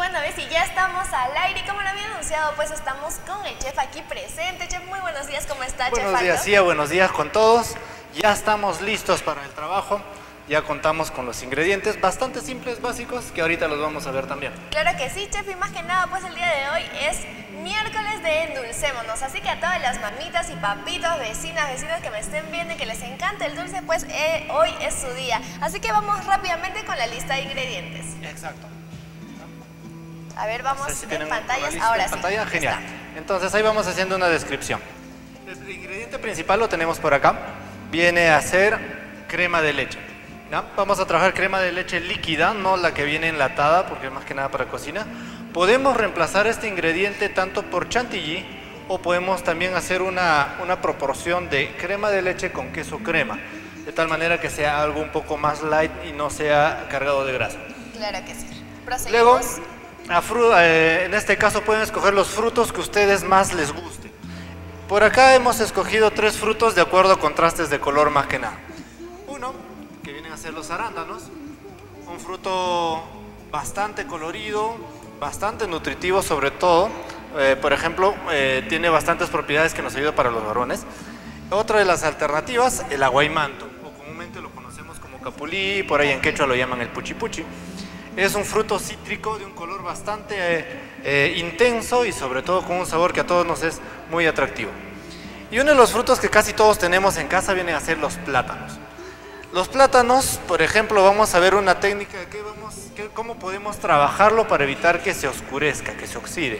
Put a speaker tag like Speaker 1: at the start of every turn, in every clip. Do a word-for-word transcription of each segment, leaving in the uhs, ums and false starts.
Speaker 1: bueno, ves, y ya estamos al aire y como lo había anunciado, pues estamos con el chef aquí presente. Chef, muy buenos días, ¿cómo está, chef?
Speaker 2: Buenos días, sí, buenos días con todos. Ya estamos listos para el trabajo. Ya contamos con los ingredientes bastante simples, básicos, que ahorita los vamos a ver también.
Speaker 1: Claro que sí, chef, y más que nada, pues el día de hoy es miércoles de Endulcémonos. Así que a todas las mamitas y papitos, vecinas, vecinos que me estén viendo y que les encanta el dulce, pues eh, hoy es su día. Así que vamos rápidamente con la lista de ingredientes.
Speaker 2: Exacto.
Speaker 1: A ver, vamos
Speaker 2: Entonces, si
Speaker 1: en
Speaker 2: tenemos
Speaker 1: pantallas,
Speaker 2: lista
Speaker 1: ahora
Speaker 2: en
Speaker 1: sí.
Speaker 2: pantalla, genial. Entonces ahí vamos haciendo una descripción. El ingrediente principal lo tenemos por acá. Viene a ser crema de leche. ¿Ya? Vamos a trabajar crema de leche líquida, no la que viene enlatada, porque es más que nada para cocina. Podemos reemplazar este ingrediente tanto por chantilly o podemos también hacer una, una proporción de crema de leche con queso crema, de tal manera que sea algo un poco más light y no sea cargado de grasa.
Speaker 1: Claro que sí.
Speaker 2: Luego,
Speaker 1: Proseguimos.
Speaker 2: a fru eh, en este caso pueden escoger los frutos que a ustedes más les guste. Por acá hemos escogido tres frutos de acuerdo a contrastes de color más que nada. Uno, que vienen a ser los arándanos, un fruto bastante colorido, bastante nutritivo sobre todo. Eh, por ejemplo, eh, tiene bastantes propiedades que nos ayudan para los varones. Otra de las alternativas, el aguaymanto, o comúnmente lo conocemos como capulí, por ahí en quechua lo llaman el puchipuchi. Es un fruto cítrico de un color bastante eh, eh, intenso y sobre todo con un sabor que a todos nos es muy atractivo. Y uno de los frutos que casi todos tenemos en casa vienen a ser los plátanos. Los plátanos, por ejemplo, vamos a ver una técnica de qué vamos, qué, cómo podemos trabajarlo para evitar que se oscurezca, que se oxide.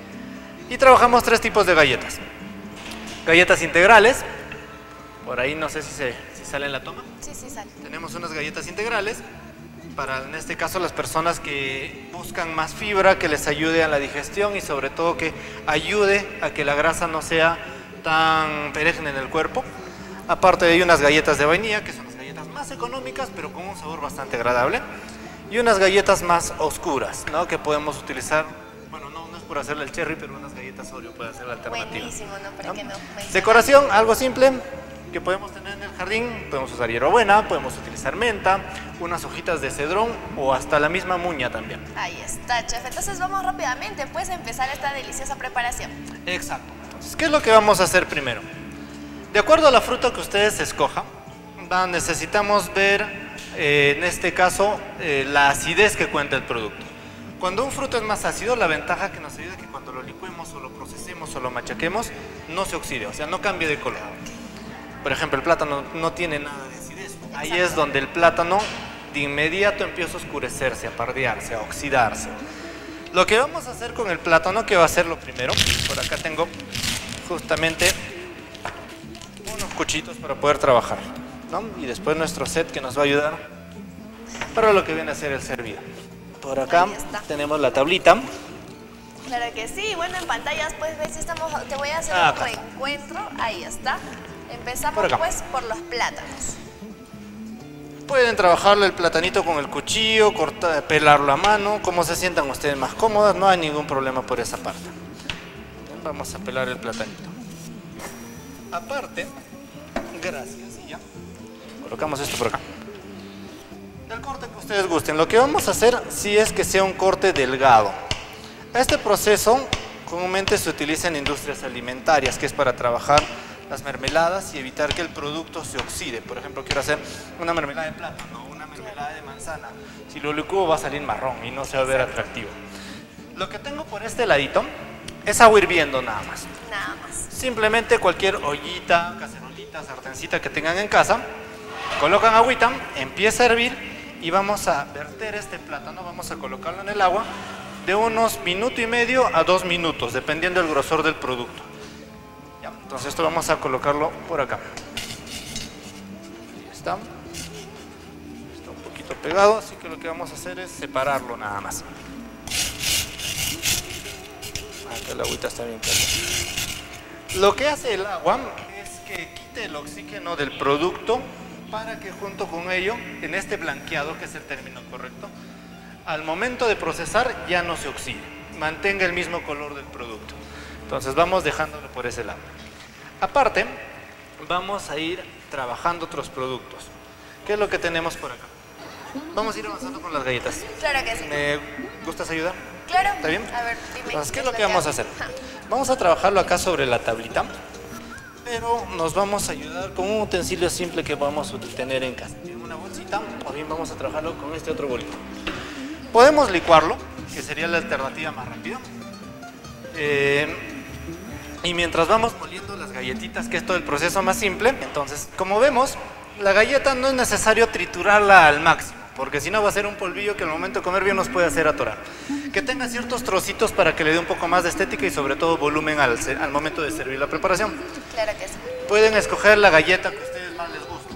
Speaker 2: Y trabajamos tres tipos de galletas. Galletas integrales, por ahí no sé si, se, si sale en la toma.
Speaker 1: Sí, sí, sale.
Speaker 2: Tenemos unas galletas integrales. Para, en este caso, las personas que buscan más fibra, que les ayude a la digestión y sobre todo que ayude a que la grasa no sea tan perenne en el cuerpo. Aparte de ahí, unas galletas de vainilla, que son las galletas más económicas, pero con un sabor bastante agradable. Y unas galletas más oscuras, ¿no? Que podemos utilizar, bueno, no, no es por hacerle el cherry, pero unas galletas Oreo puede ser la alternativa.
Speaker 1: Buenísimo, ¿no? ¿Para
Speaker 2: ¿No?
Speaker 1: qué no?
Speaker 2: Decoración, algo simple que podemos tener en el jardín. Podemos usar hierbabuena, podemos utilizar menta, unas hojitas de cedrón o hasta la misma muña también.
Speaker 1: Ahí está, chef. Entonces vamos rápidamente pues a empezar esta deliciosa preparación.
Speaker 2: Exacto. Entonces, ¿qué es lo que vamos a hacer primero? De acuerdo a la fruta que ustedes escojan, va, necesitamos ver, eh, en este caso, eh, la acidez que cuenta el producto. Cuando un fruto es más ácido, la ventaja que nos ayuda es que cuando lo licuemos o lo procesemos o lo machaquemos, no se oxide, o sea, no cambie de color. Por ejemplo, el plátano no tiene nada de acidez. Ahí es donde el plátano de inmediato empieza a oscurecerse, a pardearse, a oxidarse. Lo que vamos a hacer con el plátano, que va a ser lo primero, por acá tengo justamente unos cuchitos para poder trabajar, ¿no? Y después nuestro set que nos va a ayudar para lo que viene a ser el servido. Por acá tenemos la tablita.
Speaker 1: Claro que sí. Bueno, en pantallas pues ves, estamos, te voy a hacer
Speaker 2: Ah,
Speaker 1: un
Speaker 2: acá.
Speaker 1: reencuentro. Ahí está. Empezamos
Speaker 2: Por acá.
Speaker 1: pues por los plátanos.
Speaker 2: Pueden trabajarlo el platanito con el cuchillo, cortar, pelarlo a mano, como se sientan ustedes más cómodas, no hay ningún problema por esa parte. Vamos a pelar el platanito. Aparte, gracias, y ya. Colocamos esto por acá. El corte que ustedes gusten. Lo que vamos a hacer sí es que sea un corte delgado. Este proceso comúnmente se utiliza en industrias alimentarias, que es para trabajar las mermeladas y evitar que el producto se oxide. Por ejemplo, quiero hacer una mermelada de plátano o una mermelada de manzana. Si lo licúo va a salir marrón y no se va a ver atractivo. Lo que tengo por este ladito es agua hirviendo nada más.
Speaker 1: Nada más.
Speaker 2: Simplemente cualquier ollita, cacerolita, sartencita que tengan en casa, colocan agüita, empieza a hervir y vamos a verter este plátano, vamos a colocarlo en el agua de unos minuto y medio a dos minutos, dependiendo del grosor del producto. Ya, entonces esto vamos a colocarlo por acá. Ahí está. Está un poquito pegado, así que lo que vamos a hacer es separarlo nada más. Acá el agüita está bien caliente. Lo que hace el agua es que quite el oxígeno del producto para que junto con ello, en este blanqueado, que es el término correcto, al momento de procesar ya no se oxide, mantenga el mismo color del producto. Entonces vamos dejándolo por ese lado. Aparte, vamos a ir trabajando otros productos. ¿Qué es lo que tenemos por acá? Vamos a ir avanzando con las galletas.
Speaker 1: Claro que sí.
Speaker 2: ¿Me gustas ayudar?
Speaker 1: Claro.
Speaker 2: ¿Está bien?
Speaker 1: A ver, dime.
Speaker 2: Entonces, ¿qué es lo que vamos a hacer? Vamos a trabajarlo acá sobre la tablita, pero nos vamos a ayudar con un utensilio simple que vamos a tener en casa. Tiene una bolsita, o bien vamos a trabajarlo con este otro bolito. Podemos licuarlo, que sería la alternativa más rápida. Eh, y mientras vamos moliendo las galletitas, que es todo el proceso más simple, entonces, como vemos, la galleta no es necesario triturarla al máximo, porque si no va a ser un polvillo que al momento de comer bien nos puede hacer atorar. Que tenga ciertos trocitos para que le dé un poco más de estética y sobre todo volumen al, al momento de servir la preparación.
Speaker 1: Claro que sí.
Speaker 2: Pueden escoger la galleta que a ustedes más les guste.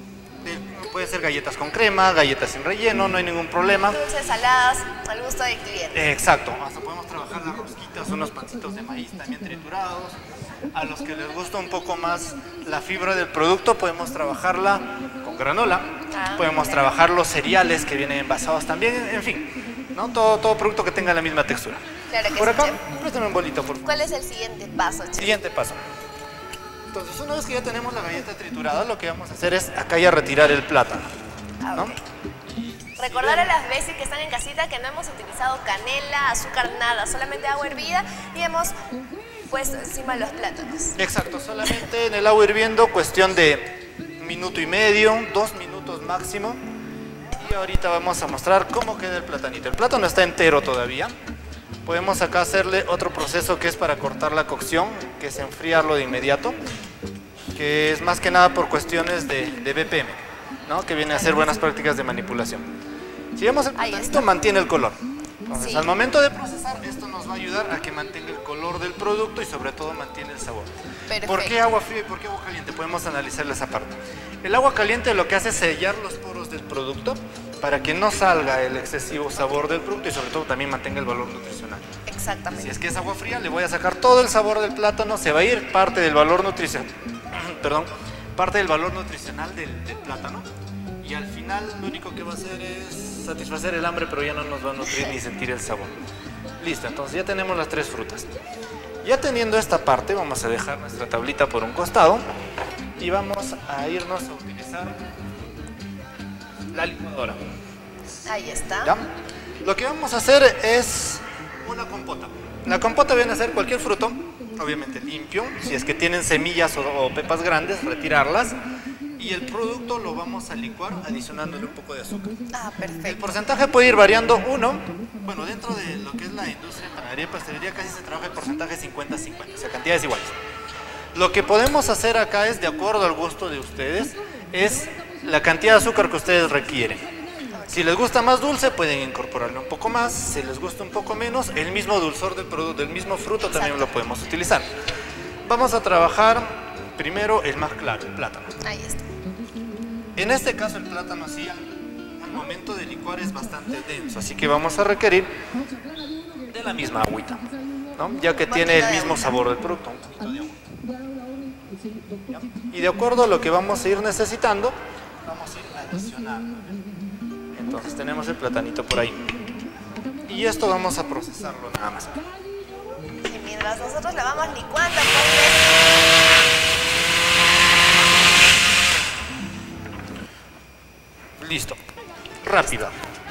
Speaker 2: Pueden ser galletas con crema, galletas sin relleno, no hay ningún problema.
Speaker 1: Dulces, saladas, al gusto del cliente.
Speaker 2: Exacto, hasta podemos trabajar las rosquitas, unos pancitos de maíz también triturados. A los que les gusta un poco más la fibra del producto, podemos trabajarla con granola, ah, podemos okay. trabajar los cereales que vienen envasados también, en fin, ¿no? todo, todo producto que tenga la misma textura.
Speaker 1: Claro que
Speaker 2: por
Speaker 1: sí,
Speaker 2: acá,
Speaker 1: chef.
Speaker 2: préstame un bolito, por favor.
Speaker 1: ¿Cuál es el siguiente paso, chef?
Speaker 2: Siguiente paso. Entonces, una vez que ya tenemos la galleta triturada, lo que vamos a hacer es acá ya retirar el plátano, ¿no?
Speaker 1: Okay. Recordar a las veces que están en casita que no hemos utilizado canela, azúcar, nada, solamente agua hervida y hemos puesto encima los plátanos.
Speaker 2: Exacto, solamente en el agua hirviendo, cuestión de minuto y medio, dos minutos máximo. Y ahorita vamos a mostrar cómo queda el platanito. El plátano está entero todavía. Podemos acá hacerle otro proceso que es para cortar la cocción, que es enfriarlo de inmediato, que es más que nada por cuestiones de, de B P M, ¿no? Que viene a ser buenas prácticas de manipulación. Si vemos el platanito, mantiene el color. Entonces, sí. al momento de procesar, esto nos va a ayudar a que mantenga el color del producto y sobre todo mantiene el sabor.
Speaker 1: Perfecto.
Speaker 2: ¿Por qué agua fría y por qué agua caliente? Podemos analizar esa parte. El agua caliente lo que hace es sellar los poros del producto para que no salga el excesivo sabor del producto y sobre todo también mantenga el valor nutricional.
Speaker 1: Exactamente.
Speaker 2: Si es que es agua fría, le voy a sacar todo el sabor del plátano, se va a ir parte del valor nutricional, perdón, parte del valor nutricional del, del plátano y al final lo único que va a hacer es satisfacer el hambre, pero ya no nos va a nutrir ni sentir el sabor. Listo, entonces ya tenemos las tres frutas. Ya teniendo esta parte, vamos a dejar nuestra tablita por un costado y vamos a irnos a utilizar la licuadora.
Speaker 1: Ahí está.
Speaker 2: ¿Ya? Lo que vamos a hacer es una compota. La compota viene a ser cualquier fruto, obviamente limpio, si es que tienen semillas o, o pepas grandes, retirarlas. Y el producto lo vamos a licuar adicionándole un poco de azúcar.
Speaker 1: Ah, perfecto.
Speaker 2: El porcentaje puede ir variando uno. Bueno, dentro de lo que es la industria de panadería y pastelería casi se trabaja el porcentaje cincuenta cincuenta, o sea, cantidades iguales. Lo que podemos hacer acá es, de acuerdo al gusto de ustedes, es la cantidad de azúcar que ustedes requieren. Si les gusta más dulce, pueden incorporarle un poco más. Si les gusta un poco menos, el mismo dulzor del producto, del mismo fruto también lo podemos utilizar. Vamos a trabajar primero el más claro, el plátano.
Speaker 1: Ahí está.
Speaker 2: En este caso el plátano sí, al momento de licuar es bastante denso, así que vamos a requerir de la misma agüita, ¿no? Ya que tiene el mismo sabor del producto, un poquito de agua. Y de acuerdo a lo que vamos a ir necesitando, vamos a ir adicionando. Entonces tenemos el platanito por ahí. Y esto vamos a procesarlo nada más.
Speaker 1: Y mientras nosotros lo vamos licuando, pues...
Speaker 2: Listo. Rápido.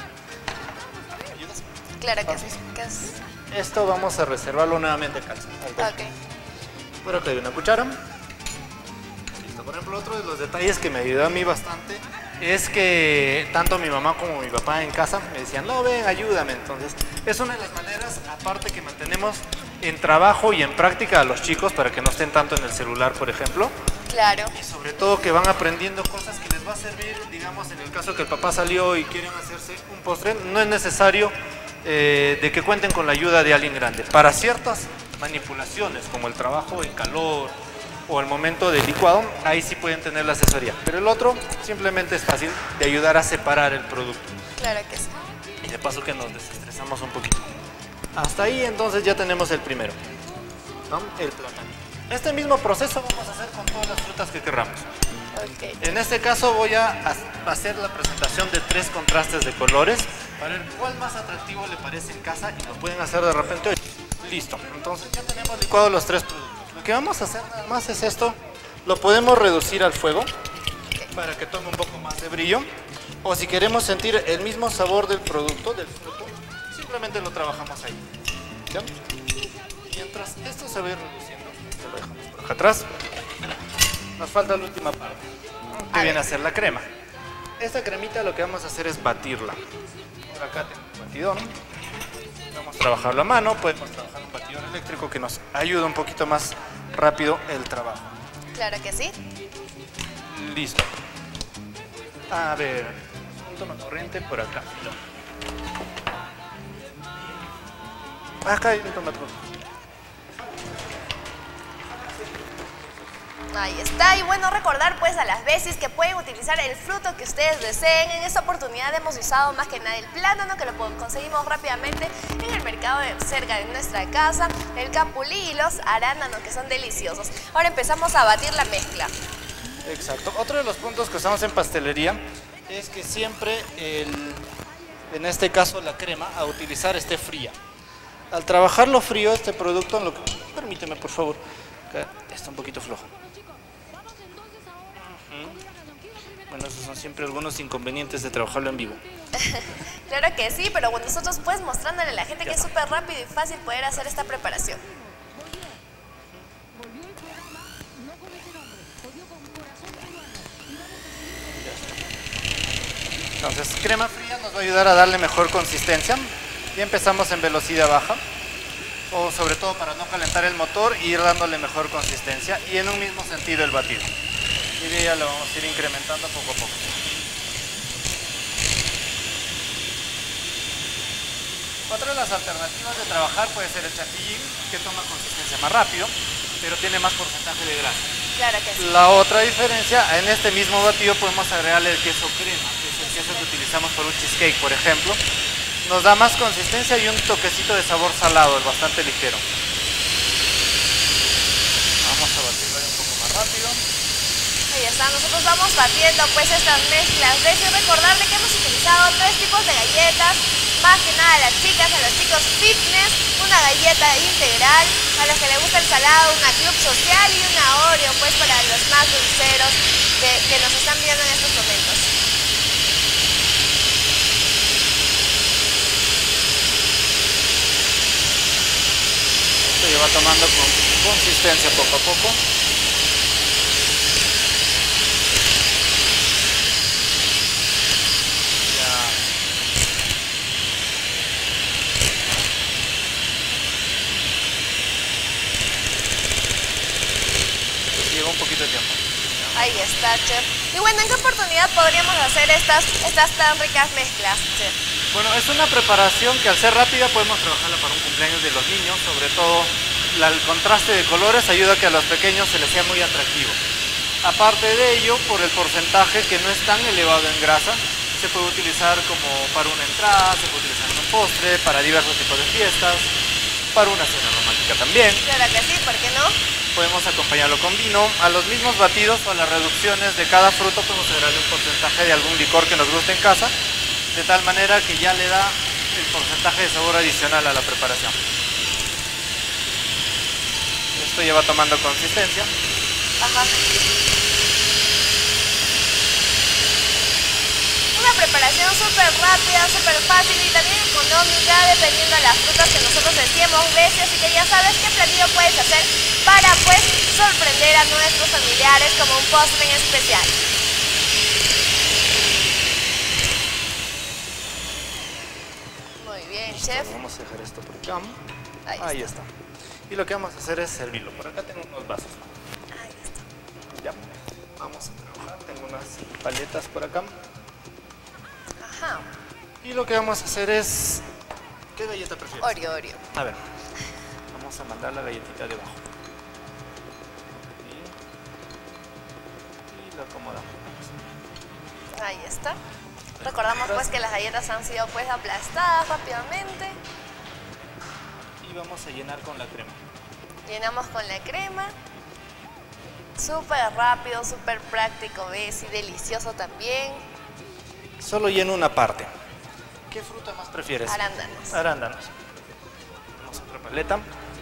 Speaker 1: Claro que sí. Que es...
Speaker 2: Esto vamos a reservarlo nuevamente acá.
Speaker 1: Ok.
Speaker 2: Por acá hay una cuchara. Listo. Por ejemplo, otro de los detalles que me ayudó a mí bastante es que tanto mi mamá como mi papá en casa me decían, no, ven, ayúdame. Entonces, es una de las maneras, aparte que mantenemos en trabajo y en práctica a los chicos para que no estén tanto en el celular, por ejemplo.
Speaker 1: Claro.
Speaker 2: Y sobre todo que van aprendiendo cosas que les va a servir, digamos, en el caso que el papá salió y quieren hacerse un postre, no es necesario eh, de que cuenten con la ayuda de alguien grande. Para ciertas manipulaciones, como el trabajo en calor o el momento de licuado, ahí sí pueden tener la asesoría. Pero el otro simplemente es fácil de ayudar a separar el producto.
Speaker 1: Claro que sí.
Speaker 2: Y de paso que nos desestresamos un poquito. Hasta ahí entonces ya tenemos el primero, ¿no? El plátano. Este mismo proceso vamos a hacer con todas las frutas que querramos.
Speaker 1: Okay.
Speaker 2: En este caso voy a hacer la presentación de tres contrastes de colores para ver cuál más atractivo le parece en casa y lo pueden hacer de repente hoy. Listo, entonces ya tenemos licuado los tres productos. Lo que vamos a hacer nada más es esto, lo podemos reducir al fuego para que tome un poco más de brillo O si queremos sentir el mismo sabor del producto, del fruto, simplemente lo trabajamos ahí. ¿Ya? Mientras esto se va a ir reduciendo, esto lo dejamos por acá atrás. Nos falta la última parte, que
Speaker 1: A
Speaker 2: viene
Speaker 1: ver.
Speaker 2: a ser la crema. Esta cremita lo que vamos a hacer es batirla. Por acá tengo un batidón. Vamos a trabajarlo a mano, podemos trabajar un batidor eléctrico que nos ayuda un poquito más rápido el trabajo.
Speaker 1: Claro que sí.
Speaker 2: Listo. A ver, un toma corriente por acá. Acá hay un tomate.
Speaker 1: Ahí está, y bueno, recordar pues a las veces que pueden utilizar el fruto que ustedes deseen. En esta oportunidad hemos usado más que nada el plátano, que lo conseguimos rápidamente en el mercado de cerca de nuestra casa, el capulí y los arándanos, que son deliciosos. Ahora empezamos a batir la mezcla.
Speaker 2: Exacto. Otro de los puntos que usamos en pastelería es que siempre, el, en este caso la crema, a utilizar esté fría. Al trabajarlo frío, este producto, en lo que, permíteme por favor, acá está un poquito flojo. Bueno, esos son siempre algunos inconvenientes de trabajarlo en vivo.
Speaker 1: Claro que sí, pero bueno, nosotros pues mostrándole a la gente que es súper rápido y fácil poder hacer esta preparación.
Speaker 2: Entonces, crema fría nos va a ayudar a darle mejor consistencia. Y empezamos en velocidad baja, o sobre todo para no calentar el motor y ir dándole mejor consistencia y en un mismo sentido el batido. Y de ahí ya lo vamos a ir incrementando poco a poco. Otra de las alternativas de trabajar puede ser el chantilly, que toma consistencia más rápido, pero tiene más porcentaje de grasa.
Speaker 1: Claro que sí.
Speaker 2: La otra diferencia, en este mismo batido podemos agregarle el queso crema, que es el queso que utilizamos para un cheesecake, por ejemplo. Nos da más consistencia y un toquecito de sabor salado, bastante ligero. Vamos a batirlo ahí un poco más rápido.
Speaker 1: Ahí está, nosotros vamos batiendo pues estas mezclas. De hecho, recordar de que hemos utilizado tres tipos de galletas, más que nada a las chicas, a los chicos fitness, una galleta integral, a los que les gusta el salado, una club social y una Oreo, pues para los más dulceros que, que nos están viendo en estos momentos.
Speaker 2: Esto va tomando con consistencia poco a poco. Ya. Pues lleva un poquito de tiempo.
Speaker 1: Ahí está, chef. Y bueno, ¿en qué oportunidad podríamos hacer estas, estas tan ricas mezclas, chef?
Speaker 2: Bueno, es una preparación que al ser rápida podemos trabajarla para un cumpleaños de los niños, sobre todo la, el contraste de colores ayuda a que a los pequeños se les sea muy atractivo. Aparte de ello, por el porcentaje que no es tan elevado en grasa, se puede utilizar como para una entrada, se puede utilizar en un postre, para diversos tipos de fiestas, para una cena romántica también.
Speaker 1: Claro que sí, ¿por qué no?
Speaker 2: Podemos acompañarlo con vino. A los mismos batidos o a las reducciones de cada fruto podemos agregarle un porcentaje de algún licor que nos guste en casa, de tal manera que ya le da el porcentaje de sabor adicional a la preparación. Esto ya va tomando consistencia.
Speaker 1: Ajá. Una preparación súper rápida, súper fácil y también económica, dependiendo de las frutas que nosotros deseemos, veces, así que ya sabes qué platillo puedes hacer para pues sorprender a nuestros familiares como un postre en especial. Muy bien, chef.
Speaker 2: Vamos a dejar esto por acá.
Speaker 1: Ahí,
Speaker 2: Ahí está. Y lo que vamos a hacer es servirlo. Por acá tengo unos vasos.
Speaker 1: Ahí está.
Speaker 2: Ya. Vamos a trabajar. Tengo unas paletas por acá.
Speaker 1: Ajá.
Speaker 2: Y lo que vamos a hacer es... ¿Qué galleta prefieres?
Speaker 1: Oreo, Oreo.
Speaker 2: A ver. Vamos a mandar la galletita de abajo. Y, y lo acomodamos.
Speaker 1: Ahí está. Recordamos pues que las galletas han sido pues aplastadas rápidamente.
Speaker 2: Y vamos a llenar con la crema.
Speaker 1: Llenamos con la crema. Súper rápido, súper práctico, ¿ves? Y delicioso también.
Speaker 2: Solo lleno una parte. ¿Qué fruta más prefieres?
Speaker 1: Arándanos.
Speaker 2: Arándanos. Vamos a otra paleta.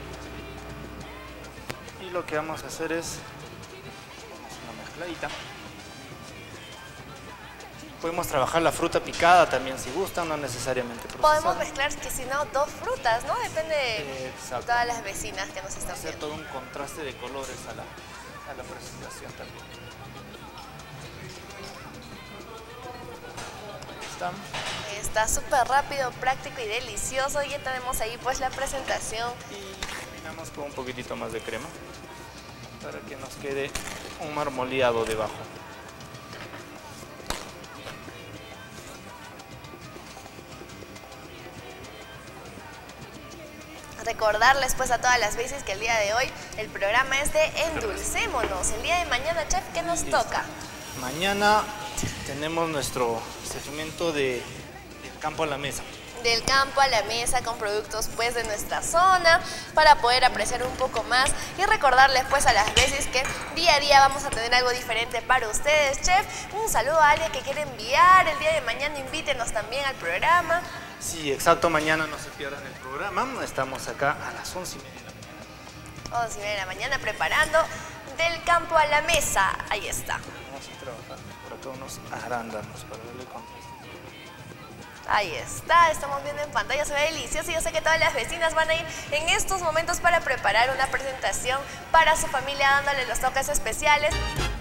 Speaker 2: Y lo que vamos a hacer es... Vamos a una mezcladita. Podemos trabajar la fruta picada también si gustan, no necesariamente procesada.
Speaker 1: Podemos mezclar, que si no, dos frutas, ¿no? Depende de
Speaker 2: Exacto.
Speaker 1: todas las vecinas que nos están
Speaker 2: Hacer
Speaker 1: viendo.
Speaker 2: todo un contraste de colores a la, a la presentación también. Ahí está.
Speaker 1: Está súper rápido, práctico y delicioso. Ya tenemos ahí pues la presentación.
Speaker 2: Y terminamos con un poquitito más de crema para que nos quede un marmoleado debajo.
Speaker 1: Recordarles pues a todas las veces que el día de hoy el programa es de Endulcémonos. El día de mañana, chef, ¿qué nos
Speaker 2: Listo.
Speaker 1: toca?
Speaker 2: Mañana tenemos nuestro segmento de, del campo a la mesa.
Speaker 1: Del campo a la mesa con productos pues de nuestra zona para poder apreciar un poco más y recordarles pues a las veces que día a día vamos a tener algo diferente para ustedes, chef. Un saludo a alguien que quiere enviar el día de mañana, invítenos también al programa.
Speaker 2: Sí, exacto, mañana no se pierdan el programa. Estamos acá a las once y media de la mañana.
Speaker 1: once y media de la mañana preparando del campo a la mesa. Ahí está.
Speaker 2: Vamos a trabajar por acá unos arándanos para darle contraste.
Speaker 1: Ahí está, estamos viendo en pantalla, se ve delicioso y yo sé que todas las vecinas van a ir en estos momentos para preparar una presentación para su familia dándole los toques especiales.